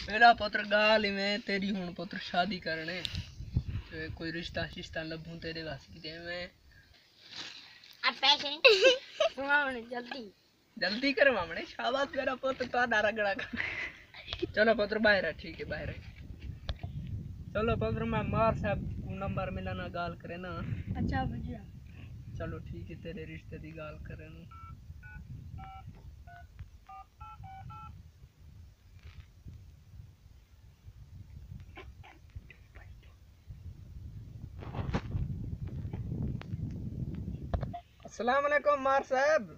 मेरा पुत्र गाल में तेरी हुन पुत्र शादी करने तो कोई रिश्ता शिश्ता लभूं तेरे वास की दे मैं अब पैसे सुनाओ जल्दी जल्दी कर मामने शाबाश मेरा पुत्र तो रगड़ा कर चलो पुत्र बाहर है ठीक है बाहर है चलो पुत्र मैं मार साहब को नंबर मिलाना गाल करे ना अच्छा भैया चलो ठीक है तेरे रिश्ते दी गाल करे ना अस्सलाम वालेकुम मार साहब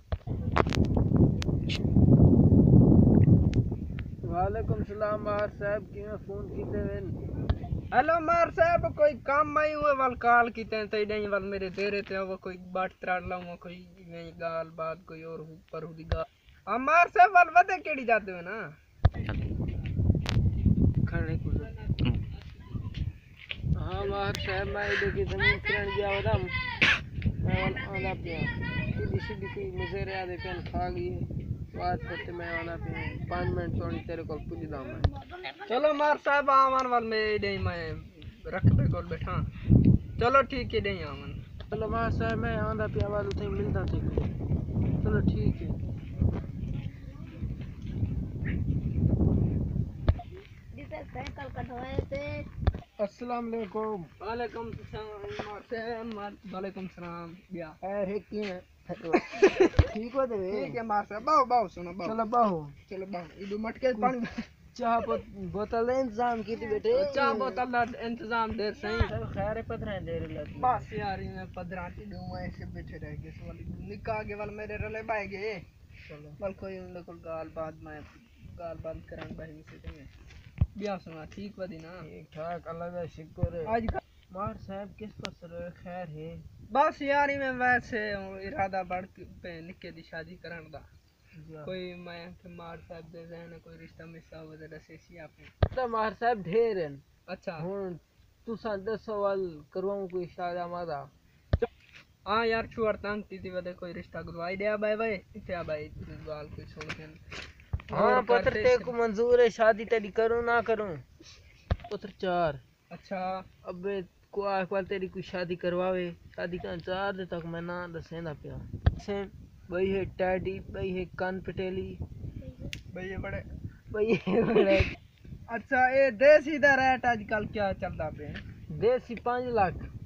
वालेकुम सलाम मार साहब की मैं फोन कीते वेन हेलो मार साहब कोई काम आई हुए वाल कॉल की ते नहीं वाल मेरे देरे ते वो कोई बाट त्राड़ लाऊंगा कोई नहीं गाल बात कोई और ऊपर हुदी गाल हां मार साहब वाल वदे केड़ी जाते हो ना खाने को हाँ मार साहब मैं देखी जमीन किरण गया वदा मैं वाल आंदा पिया सीधी सीधी कोई मुझे आदे पेन खा गई बात करते मैं आना पे 5 मिनट थोड़ी तेरे को पुजदा मैं चलो मार साहब आवन वाल में नहीं मैं रख पे कोल बैठा चलो ठीक है नहीं आवन चलो मार साहब मैं आंदा पिया वाल उथे मिलता थे चलो ठीक है जिसे साइकिल कटवाए थे अस्सलाम वालेकुम वालेकुम सलाम मार साहब वालेकुम सलाम बिया अरे की ठीक हो दे ठीक है मार साहब बाओ बाओ सुनो बाओ चलो बाहु इदु मटके पानी चाह बोतल इंतजाम की थी बेटे चाह बोतल दा इंतजाम देर सही सब खैर पधरा दे रही लगी बस यार मैं पदराती दूं ऐसे बैठे रह गए सो वाली निकाह के वाल मेरे रले बाय गए चलो बल कोई उन लोग गाल बात मैं गाल बंद करन भाई से तुम्हें बिया सुना ठीक वदी ना ठीक ठाक अल्लाह का शुक्र आज मार साहब किस पर खैर है बस यार मैं वैसे इरादा बढ़ पे निके दी शादी करन दा कोई मैं के मार साहब दे रहने कोई रिश्ता मिसा हो जरा से सी आपने तो मार साहब ढेर हैं अच्छा हुन तू सा 10 सवाल करवाऊं कोई शादी मादा हां यार छुअर तंग ती वदे कोई रिश्ता गुरवाई दे भाई भाई इथे भाई गाल कोई छोड़ के हां पुत्र ते को मंजूर है शादी तेरी करूं ना करूं पुत्र 4 अच्छा अबे को आकवाल तेरी कोई शादी करवावे शादी का 4 तक मैं ना दसेंदा पिया से भाई है टैडी भाई है कान पटेली भाई ये बड़े अच्छा ये देसी दा रेट आजकल क्या चलदा पे देसी 5 लाख